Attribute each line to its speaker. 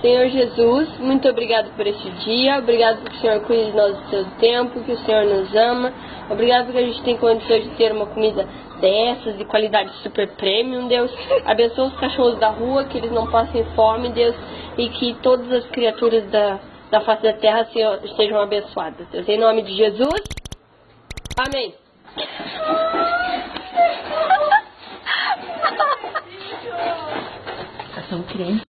Speaker 1: Senhor Jesus, muito obrigado por este dia, obrigado porque o Senhor cuida de nós do seu tempo, que o Senhor nos ama, obrigado porque a gente tem condições de ter uma comida dessas, de qualidade super premium, Deus. Abençoa os cachorros da rua, que eles não passem fome, Deus, e que todas as criaturas da face da terra, Senhor, estejam abençoadas, Deus. Em nome de Jesus, amém.
Speaker 2: São crianças.